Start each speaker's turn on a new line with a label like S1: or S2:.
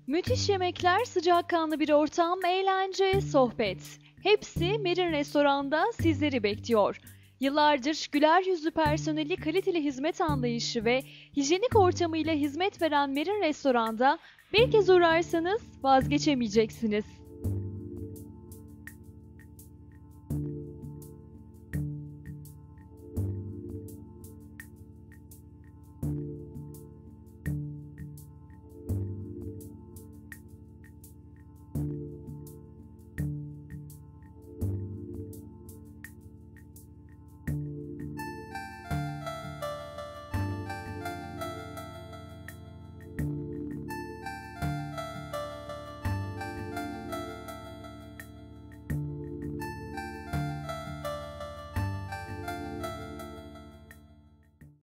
S1: Müthiş yemekler, sıcakkanlı bir ortam, eğlence, sohbet. Hepsi Merin Restoran'da sizleri bekliyor. Yıllardır güler yüzlü personeli, kaliteli hizmet anlayışı ve hijyenik ortamıyla hizmet veren Merin Restoran'da bir kez uğrarsanız vazgeçemeyeceksiniz.